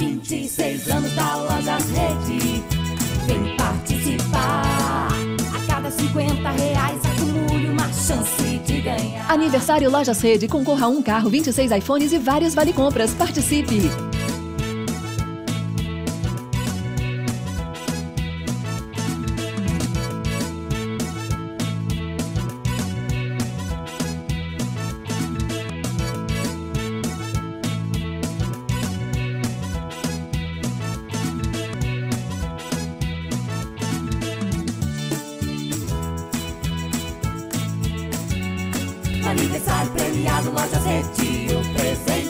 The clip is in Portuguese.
26 anos da Lojas Rede. Vem participar. A cada R$ 50 acumule uma chance de ganhar. Aniversário Lojas Rede. Concorra a um carro, 26 iPhones e vários vale-compras. Participe! Aniversário premiado, Lojas Rede, o presente